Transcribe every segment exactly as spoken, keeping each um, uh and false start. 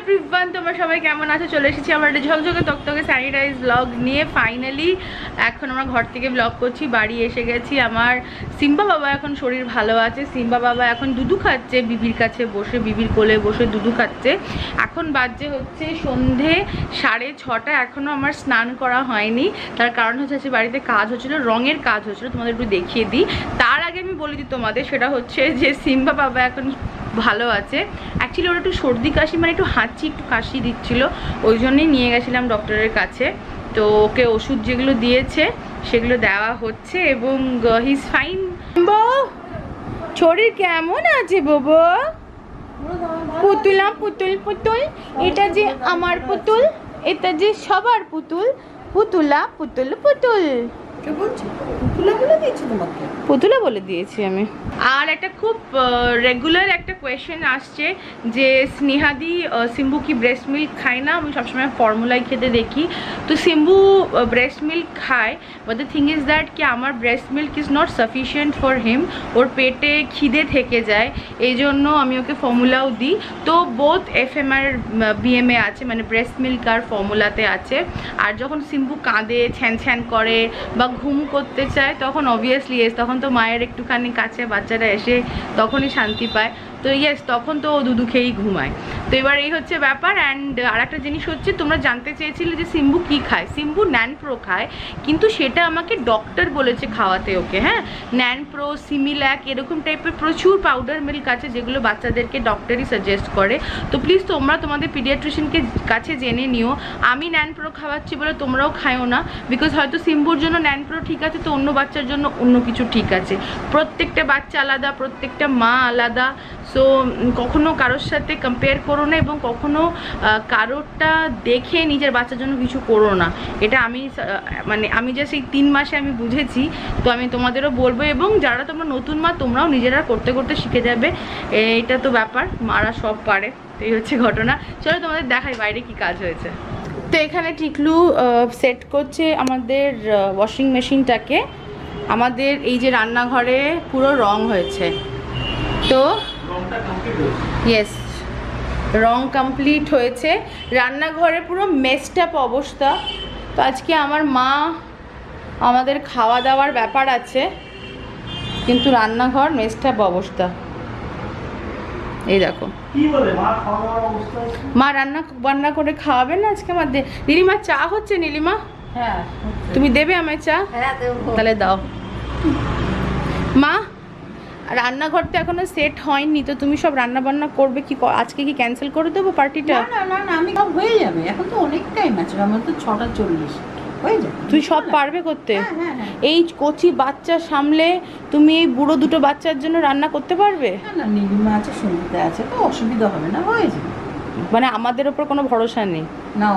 Everyone, তোমরা সবাই কেমন আছো? চলে এসেছি আমার একটা ঝকঝকে তকতকে স্যানিটাইজ ব্লগ নিয়ে। ফাইনালি এখন আমরা ঘর থেকে ব্লগ করছি, বাড়ি এসে গেছি। আমার সিম্বা বাবা এখন শরীর ভালো আছে। সিম্বা বাবা এখন দুধু খাচ্ছে, বিবির কাছে বসে, বিবির কোলে বসে দুধু খাচ্ছে। এখন বাজে হচ্ছে সন্ধে সাড়ে ছটা। এখনও আমার স্নান করা হয়নি, তার কারণ হচ্ছে বাড়িতে কাজ হচ্ছিলো, রঙের কাজ হচ্ছিলো। তোমাদের একটু দেখিয়ে দিই। তার আগে আমি বলে দিই তোমাদের, সেটা হচ্ছে যে সিম্বা বাবা এখন ভালো আছে। অ্যাকচুয়ালি ওরা একটু সর্দি কাশি, মানে একটু হাঁচি একটু কাশি দিচ্ছিল, ওই জন্যই নিয়ে গেছিলাম ডক্টরের কাছে। তো ওকে ওষুধ যেগুলো দিয়েছে সেগুলো দেওয়া হচ্ছে এবং হি ইজ ফাইন। শরীর কেমন আছে বাবা? পুতুলা পুতুল পুতুল, এটা যে আমার পুতুল, এটা যে সবার পুতুল। পুতুলা পুতুল পুতুল পুতুলা বলে দিয়েছি আমি। আর একটা খুব রেগুলার একটা কোয়েশ্চেন আসছে যে স্নেহাদি সিম্বু কি ব্রেস্ট মিল্ক খায় না? আমি সবসময় ফর্মুলাই খেতে দেখি, তো সিম্বু ব্রেস্ট মিল্ক খায়। But the thing is that কি আমার breast milk is not sufficient for him. ওর পেটে খিদে থেকে যায়, এই জন্য আমি ওকে ফর্মুলাও দিই। তো বোথ এফ এম আর বি এম এ আছে, মানে ব্রেস্ট মিল্ক আর ফর্মুলাতে আছে। আর যখন সিম্বু কাঁদে, ছ্যান ছ্যান করে বা ঘুম করতে চায়, তখন অবভিয়াসলি এস তখন তো মায়ের একটুখানি কাছে বাচ্চারা এসে তখনই শান্তি পায়। তো ইয়েস, তখন তো ও দুধু খেয়েই ঘুমায়। তো এবার এই হচ্ছে ব্যাপার। অ্যান্ড আর একটা জিনিস হচ্ছে, তোমরা জানতে চেয়েছিলে যে সিম্বু কি খায়। সিম্বু ন্যানপ্রো খায়, কিন্তু সেটা আমাকে ডক্টর বলেছে খাওয়াতে ওকে। হ্যাঁ, ন্যানপ্রো, সিমিল্যাক এরকম টাইপের প্রচুর পাউডার মিল্ক আছে যেগুলো বাচ্চাদেরকে ডক্টরই সাজেস্ট করে। তো প্লিজ তোমরা তোমাদের পিডিয়াট্রিশিয়ানকে কাছে জেনে নিও। আমি ন্যানপ্রো খাওয়াচ্ছি বলে তোমরাও খায়ও না, বিকজ হয়তো সিম্বুর জন্য ন্যানপ্রো ঠিক আছে, তো অন্য বাচ্চার জন্য অন্য কিছু ঠিক আছে। প্রত্যেকটা বাচ্চা আলাদা, প্রত্যেকটা মা আলাদা। সো কখনো কারোর সাথে কম্পেয়ার করো না এবং কখনো কারোরটা দেখে নিজের বাচ্চার জন্য কিছু করো না। এটা আমি মানে আমি জাস্ট এই তিন মাসে আমি বুঝেছি, তো আমি তোমাদেরও বলবো। এবং যারা তোমরা নতুন মা, তোমরাও নিজেরা করতে করতে শিখে যাবে। এইটা তো ব্যাপার, মারা সব পারে। তো এই হচ্ছে ঘটনা। চলো তোমাদের দেখাই বাইরে কি কাজ হয়েছে। তো এখানে টিকলু সেট করছে আমাদের ওয়াশিং মেশিনটাকে। আমাদের এই যে রান্নাঘরে পুরো রং হয়েছে, তো ইয়েস রং কমপ্লিট হয়েছে। রান্নাঘরে পুরো মেসটাপ অবস্থা। তো আজকে আমার মা, আমাদের খাওয়া দাওয়ার ব্যাপার আছে, কিন্তু রান্নাঘর মেসটাপ অবস্থা। এই দেখো, মা রান্না বান্না করে খাওয়াবে না আজকে আমাদের। নীলিমা চা হচ্ছে? নীলিমা, হ্যাঁ তুমি দেবে আমায় চা? হ্যাঁ তাহলে দাও। মা রান্নাঘরটা এখনো সেট হয়নি, তো তুমি সব রান্না বান্না করবে কি? আজকে কি ক্যান্সেল করে দেবো পার্টিটা? না না না, আমি সব হয়ে যাবে। এখন তো অনেক টাইম আছে, আমার তো ছটা চল্লিশ হয়ে যাবে। তুই সব পারবে করতে? হ্যাঁ হ্যাঁ। এই কচি বাচ্চা সামলে তুমি এই বুড়ো দুটো বাচ্চার জন্য রান্না করতে পারবে? না না, নীলিমা আছে, সঙ্গীতা আছে, তো অসুবিধা হবে না, হয়ে যাবে। মানে আমাদের ওপর কোনো ভরসা নেই? না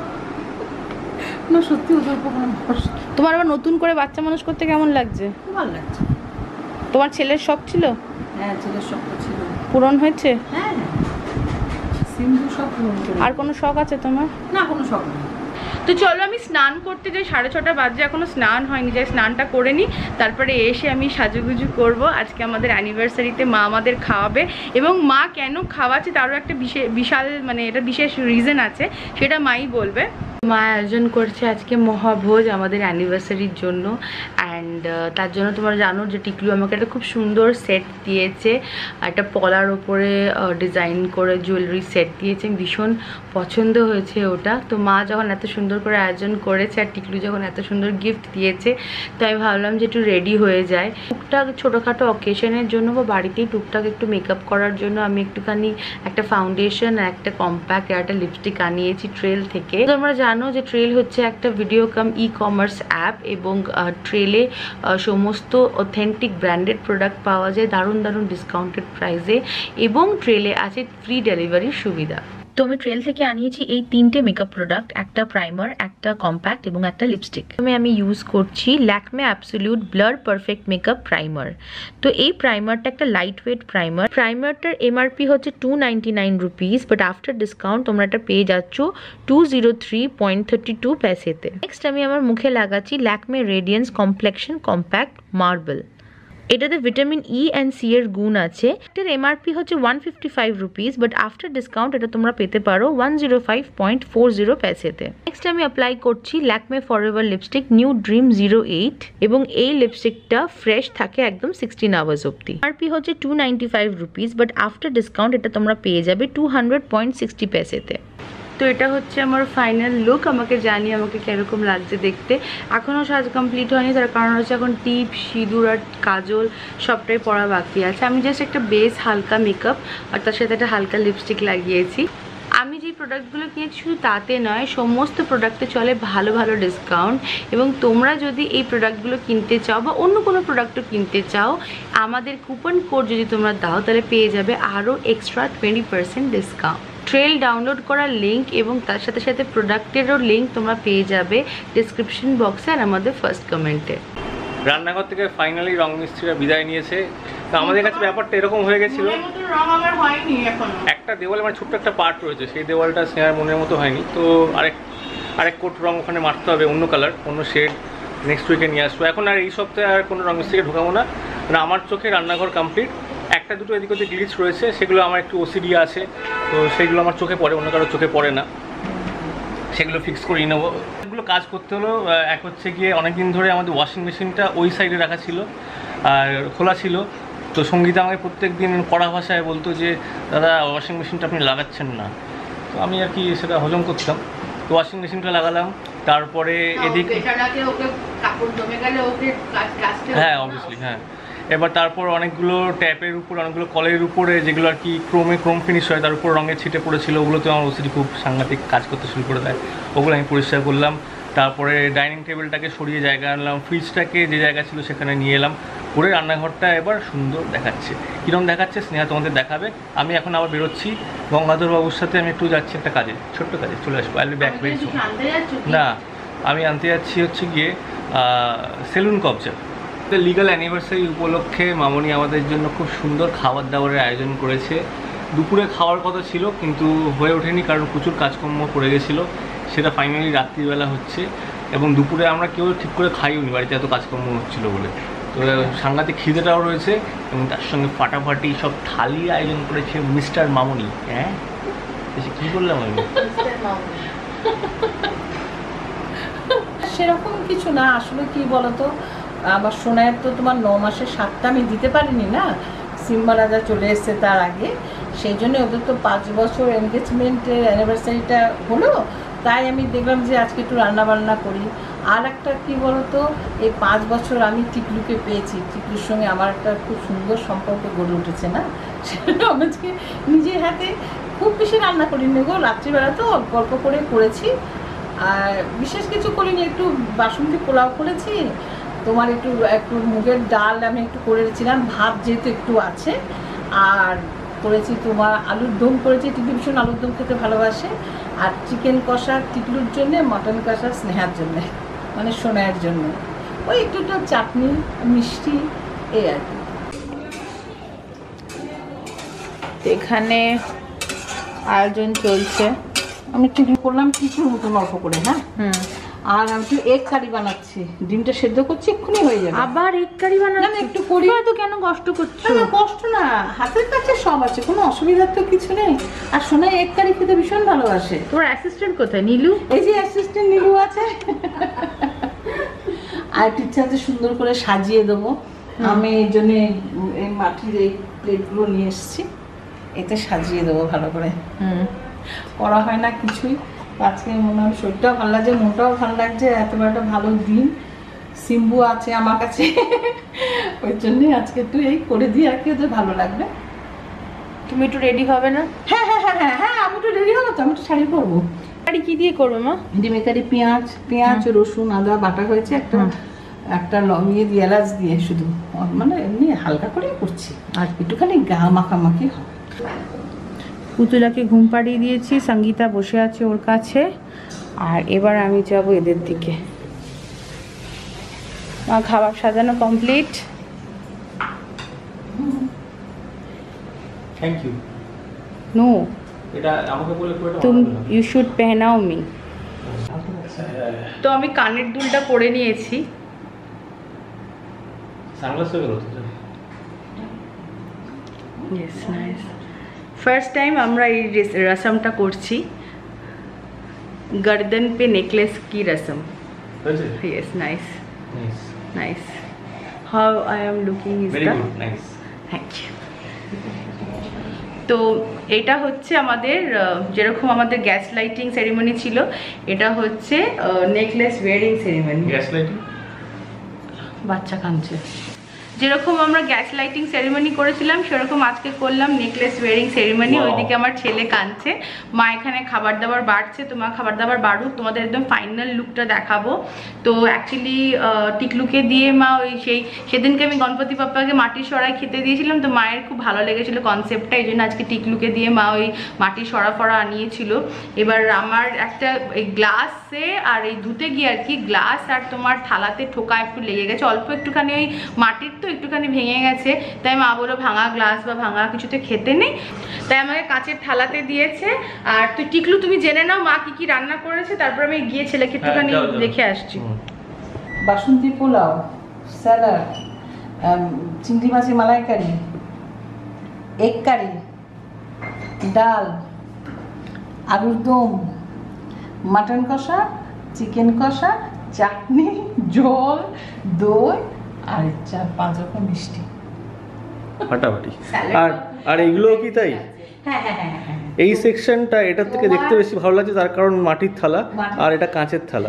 না, সত্যি ওদের উপর কোনো ভরসা। তোমার আবার নতুন করে বাচ্চা মানুষ করতে কেমন লাগছে? ভালো লাগছে। তোমার ছেলের শখ ছিল? হ্যাঁ, ছেলের শখ ছিল, পূরণ হয়েছে? হ্যাঁ হ্যাঁ, সিম্বু সব পূরণ করে। আর কোনো শখ আছে তোমার? না, কোনো শখ নেই। তো চলো আমি স্নান করতে যাই, সাড়ে ছটা বাজে, এখনো স্নান হয়নি, যাই স্নানটা করে নিই, তারপরে এসে আমি সাজুগুজু করব। আজকে আমাদের অ্যানিভার্সারিতে মা আমাদের খাওয়াবে, এবং মা কেন খাওয়াচ্ছে তারও একটা বিশেষ বিশাল মানে এটা বিশেষ রিজন আছে, সেটা মাই বলবে। মা আয়োজন করছে আজকে মহাভোজ আমাদের অ্যানিভার্সারির জন্য। অ্যান্ড তার জন্য তোমরা জানো যে টিকলু আমাকে একটা খুব সুন্দর সেট দিয়েছে, একটা পলার ওপরে ডিজাইন করে জুয়েলারি সেট দিয়েছে, ভীষণ পছন্দ হয়েছে ওটা। তো মা যখন এত সুন্দর করে আয়োজন করেছে আর টিকলু যখন এত সুন্দর গিফট দিয়েছে, তো আমি ভাবলাম যে একটু রেডি হয়ে যায়। টুকটাক ছোটোখাটো অকেশনের জন্য বা বাড়িতেই টুকটাক একটু মেকআপ করার জন্য আমি একটুখানি একটা ফাউন্ডেশন আর একটা কম্প্যাক্ট আর একটা লিপস্টিক আনিয়েছি ট্রেল থেকে। তোমরা জানো যে ট্রেল হচ্ছে একটা video cum e commerce app, এবং ট্রেলে সমস্ত অথেন্টিক ব্র্যান্ডেড প্রোডাক্ট পাওয়া যায় দারুণ দারুণ ডিসকাউন্টেড প্রাইসে, এবং ট্রেলে আছে ফ্রি ডেলিভারির সুবিধা। তো আমি ট্রেল থেকে আনিয়েছি এই তিনটে মেকআপ প্রোডাক্ট, একটা প্রাইমার, একটা কম্প্যাক্ট এবং একটা লিপস্টিক। আমি আমি ইউজ করছি Lakme absolute blur perfect makeup primer. তো এই প্রাইমারটা একটা লাইট ওয়েট প্রাইমার। প্রাইমারটার এমআরপি হচ্ছে two ninety nine rupees, but after discount তোমরা এটা পেয়ে যাচ্ছ two zero three point thirty two প্যাসেতে। নেক্সট আমি আমার মুখে লাগাচ্ছি Lakme radiance complexion compact marble. এটাতে ভিটামিন ই অ্যান্ড সি এর গুণ আছে। এটার এমআরপি হচ্ছে one fifty five rupees, but after discount এটা তোমরা পেতে পারো one zero five point four zero প্যাসেতে। নেক্সট আমি অ্যাপ্লাই করছি Lakme forever lipstick new dream zero eight, এবং এই লিপস্টিকটা ফ্রেশ থাকে একদম সিক্সটিন আওয়ার্স অব্দি। এমআরপি হচ্ছে two ninety five rupees, but after discount এটা তোমরা পেয়ে যাবে টু হান্ড্রেড পয়েন্ট সিক্সটি প্যাসেতে। তো এটা হচ্ছে আমার ফাইনাল লুক। আমাকে জানি আমাকে কিরকম লাগছে দেখতে। এখনও সাজ কমপ্লিট হয়নি, তার কারণ হচ্ছে এখন টিপ, সিঁদুর আর কাজল সবটাই পরা বাকি আছে। আমি জাস্ট একটা বেস হালকা মেকআপ আর তার সাথে একটা হালকা লিপস্টিক লাগিয়েছি। আমি যে প্রোডাক্টগুলো কিনেছি শুধু তাতে নয়, সমস্ত প্রোডাক্টে চলে ভালো ভালো ডিসকাউন্ট, এবং তোমরা যদি এই প্রোডাক্টগুলো কিনতে চাও বা অন্য কোনো প্রোডাক্টও কিনতে চাও, আমাদের কুপন কোড যদি তোমরা দাও তাহলে পেয়ে যাবে আরও extra twenty percent discount. Trell download করার লিঙ্ক এবং তার সাথে সাথে প্রোডাক্টেরও লিঙ্ক তোমরা পেয়ে যাবে ডিসক্রিপশন বক্সে আর আমাদের ফার্স্ট কমেন্টে। রান্নাঘর থেকে ফাইনালি রং মিস্ত্রিরা বিদায় নিয়েছে। তো আমাদের কাছে ব্যাপারটা এরকম হয়ে গেছিল, একটা দেওয়ালে মানে ছোট্ট একটা পার্ট রয়েছে, সেই দেওয়ালটা স্নেহার মনের মতো হয়নি। তো আরেক আরেক কোট রং ওখানে মারতে হবে, অন্য কালার, অন্য শেড, নেক্সট উইকে নিয়ে আসবো। এখন আর এই সপ্তাহে আর কোনো রং মিস্ত্রিকে ঢোকাবো না, মানে আমার চোখে রান্নাঘর কমপ্লিট। একটা দুটো এদিক ওদিক গ্লিচ রয়েছে, সেগুলো আমার একটু ওসিডি আছে, তো সেগুলো আমার চোখে পড়ে, অন্য কারোর চোখে পড়ে না, সেগুলো ফিক্স করিয়ে নেবো। এগুলো কাজ করতে হলো। এক হচ্ছে গিয়ে অনেকদিন ধরে আমাদের ওয়াশিং মেশিনটা ওই সাইডে রাখা ছিল আর খোলা ছিল, তো সঙ্গীতা আমাকে প্রত্যেক দিন কড়া ভাষায় বলতো যে দাদা ওয়াশিং মেশিনটা আপনি লাগাচ্ছেন না। তো আমি আর কি সেটা হজম করতাম, তো ওয়াশিং মেশিনটা লাগালাম। তারপরে এদিক হ্যাঁ অবভিয়াসলি হ্যাঁ এবার তারপর অনেকগুলো ট্যাপের উপর, অনেকগুলো কলের উপরে যেগুলো আর কি ক্রোমে ক্রোম ফিনিশ হয়, তার উপর রঙের ছিটে পড়েছিল, ওগুলোতে আমার ওসিডি খুব সাংঘাতিক কাজ করতে শুরু করে দেয়। ওগুলো আমি পরিষ্কার করলাম। তারপরে ডাইনিং টেবিলটাকে সরিয়ে জায়গা আনলাম, ফ্রিজটাকে যে জায়গা ছিল সেখানে নিয়ে এলাম, করে রান্নাঘরটা এবার সুন্দর দেখাচ্ছে। কীরকম দেখাচ্ছে স্নেহা তোমাদের দেখাবে। আমি এখন আবার বেরোচ্ছি গঙ্গাধর বাবুর সাথে, আমি একটু যাচ্ছি একটা কাজে, ছোট্ট কাজে, চলে আসবো। I will be back very soon. না, আমি আনতে যাচ্ছি হচ্ছে গিয়ে সেলুন কবজা। লিগাল অ্যানিভার্সারি উপলক্ষে মামনি আমাদের জন্য খুব সুন্দর খাবার দাবারের আয়োজন করেছে। দুপুরে খাওয়ার কথা ছিল কিন্তু হয়ে ওঠেনি, কারণ প্রচুর কাজকর্ম পড়ে গেছিলো। সেটা ফাইনালি রাত্রিবেলা হচ্ছে, এবং দুপুরে আমরা কেউ ঠিক করে খাইও নি, বাড়িতে এত কাজকর্ম হচ্ছিলো বলে। তো সাংঘাতিক খিদেটাও রয়েছে, এবং তার সঙ্গে ফাটাফাটি সব থালি আয়োজন করেছে মিস্টার মামনি। হ্যাঁ কী বললাম আমি? সেরকম কিছু না, আসলে কি বলতো, আমার সোনার তো তোমার ন মাসের সাতটা আমি দিতে পারিনি না, সিম্বা রাজা চলে এসছে তার আগে, সেই জন্য ওদের তো পাঁচ বছর এনগেজমেন্টের অ্যানিভার্সারিটা হলো, তাই আমি দেখলাম যে আজকে একটু রান্না বান্না করি। আর একটা কী বলতো, এই পাঁচ বছর আমি টিকলুকে পেয়েছি, টিকলুর সঙ্গে আমার একটা খুব সুন্দর সম্পর্ক গড়ে উঠেছে না, সেটা আজকে নিজের হাতে খুব বেশি রান্না করিনি গো, রাত্রিবেলা তো অল্প অল্প করে করেছি, আর বিশেষ কিছু করিনি, একটু বাসন্তী পোলাও করেছি, তোমার একটু একটু মুগের ডাল আমি একটু করেছিলাম, ভাত যেহেতু একটু আছে, আর করেছি তোমার আলুর দম করেছি, টিকলু ভীষণ আলুর দম খেতে ভালোবাসে, আর চিকেন কষা টিকলুর জন্যে, মটন কষা স্নেহার জন্যে, মানে সোনার জন্য, ওই একটু একটু চাটনি মিষ্টি এই আর কি। এখানে আয়োজন চলছে, আমি টিকলু করলাম টিকলুর মতন অল্প করে, হ্যাঁ হুম আর আমি একটু এগ কারি বানাচ্ছি, ডিমটা সেদ্ধ করছি, এক্ষুনি হয়ে যাবে। আবার এগ কারি বানাচ্ছি? একটু করি তো কেন কষ্ট করছো? না কষ্ট না, হাতের কাছে সব আছে, কোনো অসুবিধার তো কিছু নেই। আর সোনা এগ কারি খেতে ভীষণ ভালোবাসে। তোর অ্যাসিস্ট্যান্ট কোথায়? নীলু? এই যে অ্যাসিস্ট্যান্ট নীলু আছে। আর টিচারদের সুন্দর করে সাজিয়ে দেবো, আমি এই জন্য এই মাটির এই প্লেটগুলো নিয়ে এসেছি, এতে সাজিয়ে দেবো ভালো করে। হুম করা হয় না কিছুই, আজকে মনে হয় শরীরটাও ভালো লাগছে, মনটাও ভালো লাগছে, এত বড় একটা ভালো দিন, সিম্বু আছে আমার কাছে, ওই জন্যই আজকে একটু এই করে দিই আর কি, ওদের ভালো লাগবে। তুমি একটু রেডি হবে না? হ্যাঁ হ্যাঁ হ্যাঁ হ্যাঁ হ্যাঁ আমি একটু রেডি হবো তো, আমি একটু শাড়ি পরবো। শাড়ি কি দিয়ে করবো মা? ডিমে কারি, পেঁয়াজ পেঁয়াজ রসুন আদা বাটা হয়েছে, একটা একটা লঙ্গিয়ে দিয়ে এলাচ দিয়ে, শুধু মানে এমনি হালকা করে করছি, আর একটুখানি গা মাখামাখি হবে। পুতুলাকে ঘুম পাড়িয়ে দিয়েছি, সঙ্গীতা বসে আছে ওর কাছে, আর এবার আমি যাব এদের দিকে। মা খাবার সাজানো কমপ্লিট। Thank you. নো, এটা আমাকে বলে পুরোটা তুম ইউ শুড পেহনাও মি। তো আমি কানের দুলটা পরে নিয়েছি। সানগ্লাস হয়ে গেল তো। Yes nice. ফার্স্ট টাইম আমরা এই রসমটা করছি, गर्दन पे नेकलेस की रस्म। Yes, nice. Nice. Nice. How I am looking is Very the good. Nice. Thank you. তো এটা হচ্ছে আমাদের যেরকম আমাদের গ্যাস লাইটিং সেরিমনি ছিল, এটা হচ্ছে necklace wearing ceremony. Gas lighting বাচ্চা কাঁদছে। যেরকম আমরা গ্যাস লাইটিং সেরিমনি করেছিলাম সেরকম আজকে করলাম নেকলেস ওয়্যারিং সেরিমনি। ওইদিকে আমার ছেলে কাঁদছে, মা এখানে খাবার দাবার বাড়ছে, তো মা খাবার দাবার বাড়ুক, তোমাদের একদম ফাইনাল লুকটা দেখাবো। তো অ্যাকচুয়ালি টিকলুকে দিয়ে মা ওই সেই সেদিনকে আমি গণপতি বাপ্পাকে মাটির সরাই খেতে দিয়েছিলাম, তো মায়ের খুব ভালো লেগেছিলো কনসেপ্টটা, এই জন্য আজকে টিকলুকে দিয়ে মা ওই মাটির সরা ফরা আনিয়েছিল। এবার আমার একটা এই গ্লাসে আর এই ধুতে গিয়ে আর কি গ্লাস আর তোমার থালাতে ঠোকা একটু লেগে গেছে, অল্প একটুখানি ওই মাটির তো একটুখানি ভেঙে গেছে, তাই মা বললো ভাঙা গ্লাস বা ভাঙা কিছুতে খেতে নেই, তাই আমাকে কাঁচের থালাতে দিয়েছে। আর তুই টিকলু তুমি জেনে নাও মা কি কি রান্না করেছে, তারপর আমি গিয়ে ছেলেকে একটুখানি দেখে আসছি। বাসন্তী পোলাও, স্যালাড, চিংড়ি মাছের মালাইকারি, এগ কারি, ডাল, আলুর দম, মাটন কষা, চিকেন কষা, চাটনি, জল, দই আর চার পাঁচ রকম মিষ্টি ফাটাফাটি। আর আর এগুলো কি তাই? হ্যাঁ হ্যাঁ হ্যাঁ হ্যাঁ। এই সেকশনটা এটার থেকে দেখতে বেশি ভালো লাগছে, তার কারণ মাটির থালা আর এটা কাঁচের থালা।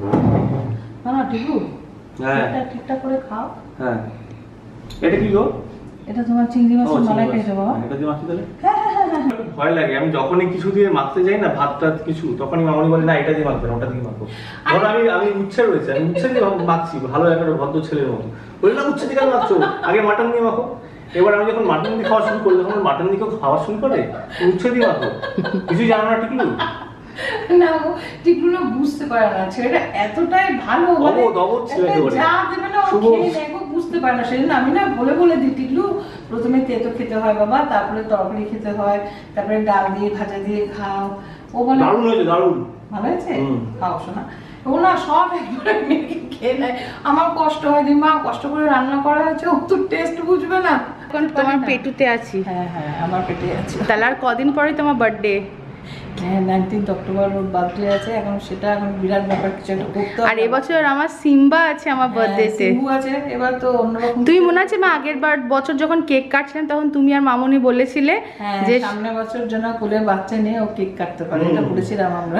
না না টিকু, হ্যাঁ এটা ঠিকঠাক করে খাও। হ্যাঁ এটা কি গো? এটা তোমার চিংড়ি মাছের মালাইকারি তো বাবা। এটা দিয়ে মাখি তাহলে? হ্যাঁ হ্যাঁ হ্যাঁ। ভয় লাগে, আমি যখনই কিছু দিয়ে মাখতে যাই না ভাত টাত কিছু, তখনই মামনি বলে না এটা দিয়ে মাখবে না ওটা দিয়ে মাখবো। ধরো আমি আমি উচ্ছে রয়েছে, আমি উচ্ছে দিয়ে মাখছি ভালো একটা ভদ্র ছেলের মতো, বলি না উচ্ছে দিয়ে কেন মাখছো, আগে মাটন দিয়ে মাখো। এবার আমি যখন মাটন দিয়ে খাওয়া শুরু করি তখন মাটন দিয়ে কেউ খাওয়া শুরু করে উচ্ছে দিয়ে মাখো, কিছু জানো না টিকলু? না ও টিকলু না বুঝতে পারে না, ছেলেটা এতটাই ভালো মানে অবদ অবদ ছেলে একেবারে। যা দেবে না ও খেয়ে নেয়, ও বুঝতে পারে না। সেজন্য আমি না বলে বলে দিই টিকলু প্রথমে তেতো খেতে হয় বাবা, তারপরে তরকারি খেতে হয়, তারপরে ডাল দিয়ে ভাজা দিয়ে খাও। ও বলে দারুণ হয়েছে, দারুণ ভালো হয়েছে, খাও শোনা। ও না সব একবারে মেখে খেয়ে নেয়, আমার কষ্ট হয় যে মা কষ্ট করে রান্না করা হয়েছে, ও তো টেস্ট বুঝবে না। এখন তোমার পেটুতে আছি। হ্যাঁ হ্যাঁ আমার পেটে আছে। তাহলে আর কদিন পরে তোমার বার্থডে? হ্যাঁ নাইনটিন্থ অক্টোবর ওর বার্থডে আছে, এখন সেটা এখন বিরাট ব্যাপার কিছু একটা করতে হবে। আর এবছর আমার সিম্বা আছে আমার বার্থডেতে। সিম্বু আছে, এবার তো অন্যরকম। তুমি মনে আছে মা আগের বার বছর যখন কেক কাটছিলাম তখন তুমি আর মামনি বলেছিলে যে যে সামনের বছর যেন কোলে বাচ্চা নিয়ে ও কেক কাটতে পারে, এটা বলেছিলাম আমরা।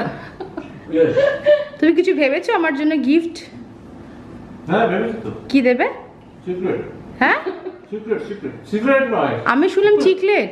তুমি কিছু ভেবেছো আমার জন্য গিফট? হ্যাঁ ভেবেছি তো। কি দেবে? সিক্রেট। হ্যাঁ সিক্রেট সিক্রেট সিক্রেট নয়, আমি শুনলাম চিকলেট।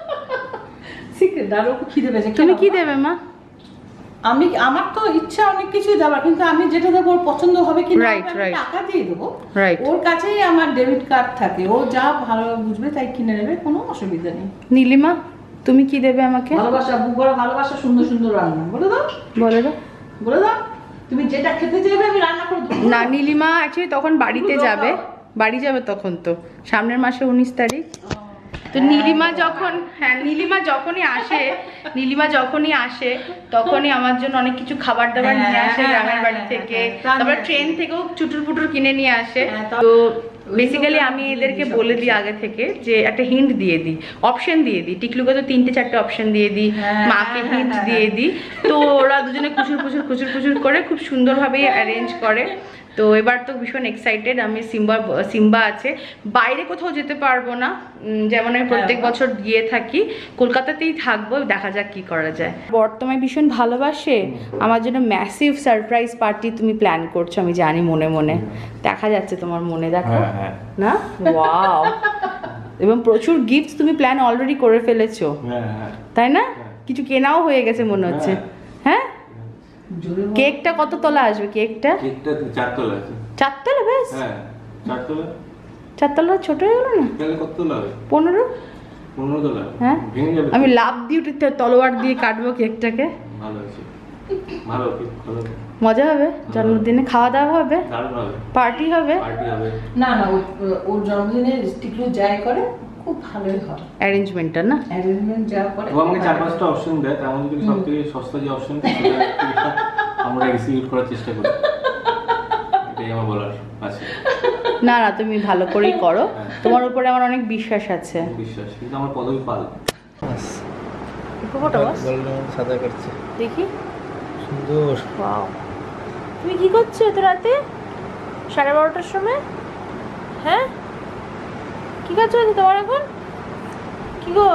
সিক্রেট আর ওকে খিদে পেয়েছে। তুমি কি দেবে মা? আমি আমার তো ইচ্ছা অনেক কিছুই দেওয়ার, কিন্তু আমি যেটা দেবো ওর পছন্দ হবে কি না Right, আমি right. টাকা দিয়ে দেবো। Right. ওর কাছেই আমার ডেবিট কার্ড থাকে, ও যা ভালো বুঝবে তাই কিনে নেবে, কোনো অসুবিধা নেই। নীলিমা তুমি কি দেবে আমাকে? ভালোবাসা বুক ভরা ভালোবাসা, সুন্দর সুন্দর রান্না বলে দাও। বলে দাও বলে দাও তুমি যেটা খেতে চাইবে আমি রান্না করে দেবো। না নীলিমা অ্যাকচুয়ালি তখন বাড়িতে যাবে, বাড়ি যাবে তখন তো সামনের মাসে উনিশ তারিখ। তো নীলিমা যখন হ্যাঁ নীলিমা যখনই আসে নীলিমা যখনই আসে তখনই আমার জন্য অনেক কিছু খাবার দাবার নিয়ে আসে গ্রামের বাড়ি থেকে, তারপর ট্রেন থেকেও চুটুর পুটুর কিনে নিয়ে আসে। তো বেসিক্যালি আমি এদেরকে বলে দিই আগে থেকে যে একটা হিন্ট দিয়ে দিই, অপশন দিয়ে দিই। টিকলুকে তো তিনটে চারটে অপশন দিয়ে দিই, মাকে হিন্ট দিয়ে দিই, তো ওরা দুজনে খুচুর খুচুর খুচুর খুচুর করে খুব সুন্দরভাবে অ্যারেঞ্জ করে। তো এবার তো ভীষণ এক্সাইটেড আমি। সিম্বা সিম্বা আছে, বাইরে কোথাও যেতে পারবো না, যেমন আমি প্রত্যেক বছর গিয়ে থাকি, কলকাতাতেই থাকবো, দেখা যাক কি করা যায়। বর্তমানে ভীষণ ভালোবাসে, আমার জন্য ম্যাসিভ সারপ্রাইজ পার্টি তুমি প্ল্যান করছো আমি জানি মনে মনে, দেখা যাচ্ছে তোমার মনে, দেখো না ওয়াও, এবং প্রচুর গিফট তুমি প্ল্যান অলরেডি করে ফেলেছো তাই না? কিছু কেনাও হয়ে গেছে মনে হচ্ছে। হ্যাঁ কেকটা কত তলা আসবে? কেকটা কেকটা চারতলা আছে। চারতলা? বেশ, হ্যাঁ চারতলা। চারতলা ছোট হয়ে গেল না? তাহলে কত তলা হবে? পনেরো। পনেরো তলা? হ্যাঁ ভেঙে যাবে। আমি লাভ দিয়ে উঠে তলোয়ার দিয়ে কাটবো কেকটাকে। ভালো আছে, ভালো কেক, ভালো মজা হবে, জন্মদিনে খাওয়া দাওয়া হবে, দারুণ হবে, পার্টি হবে। পার্টি হবে। না না ওর জন্মদিনে টিকলু যাই করে খুব ভালোই হয় অ্যারেঞ্জমেন্টটা না, অ্যারেঞ্জমেন্ট যা করে। ও আমাকে চার পাঁচটা অপশন দেয়, তার মধ্যে থেকে সবথেকে সস্তা যে অপশনটা আমরা এক্সিকিউট করার চেষ্টা করি, এটাই আমার বলার আছে। না না তুমি ভালো করেই করো, তোমার উপরে আমার অনেক বিশ্বাস আছে। বিশ্বাস কিন্তু আমার পদবী পাল। সাদা করছে দেখি, সুন্দর। ওয়াও, তুমি কি করছো এত রাতে সাড়ে বারোটার সময়? হ্যাঁ কি কাজ হয়েছে তোমার এখন? কি গো,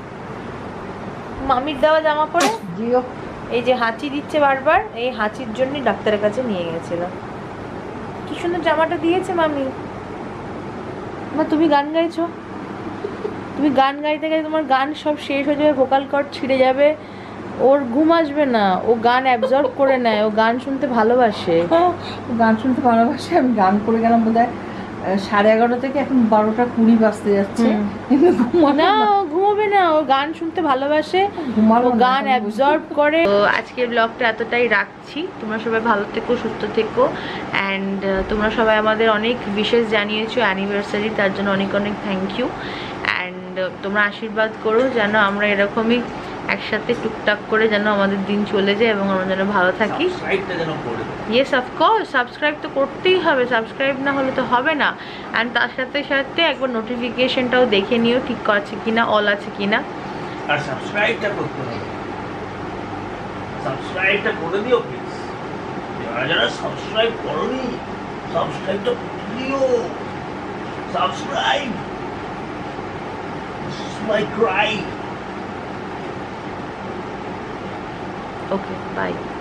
মামির দেওয়া জামা পরে জিও এই যে হাঁচি দিচ্ছে বারবার, এই হাঁচির জন্যই ডাক্তারের কাছে নিয়ে গেছিলাম। কি সুন্দর জামাটা দিয়েছে মামি। না তুমি গান গাইছো, তুমি গান গাইতে গাইতে তোমার গান সব শেষ হয়ে যাবে, ভোকাল কর্ড ছিঁড়ে যাবে, ওর ঘুম আসবে না, ও গান অ্যাবজর্ব করে নেয়, ও গান শুনতে ভালোবাসে। গান শুনতে ভালোবাসে। আমি গান করে গেলাম বোধ হয় সাড়ে এগারোটা থেকে এখন বারোটা কুড়ি বাজতে যাচ্ছে, কিন্তু না ও ঘুমাবে না, ও গান শুনতে ভালোবাসে, ও গান অ্যাবজর্ব করে। তো আজকের ব্লগটা এতটাই রাখছি, তোমরা সবাই ভালো থেকো, সুস্থ থেকো, অ্যান্ড তোমরা সবাই আমাদের অনেক বিশেষ জানিয়েছো অ্যানিভার্সারি, তার জন্য অনেক অনেক থ্যাংক ইউ। অ্যান্ড তোমরা আশীর্বাদ করো যেন আমরা এরকমই একসাথে টুকটাক করে যেন আমাদের দিন চলে যায় এবং আমরা যেন ভালো থাকি। ইয়েস অফকোর্স, সাবস্ক্রাইব তো করতেই হবে, সাবস্ক্রাইব না হলে তো হবে না। অ্যান্ড তার সাথে সাথে একবার নোটিফিকেশনটাও দেখে নিও ঠিক আছে কিনা, অল আছে কিনা। আর সাবস্ক্রাইবটা করতে হবে, সাবস্ক্রাইবটা করে দিও প্লিজ। যারা যারা সাবস্ক্রাইব করোনি সাবস্ক্রাইবটা করে দিও, subscribe, this is my cry. Okay by.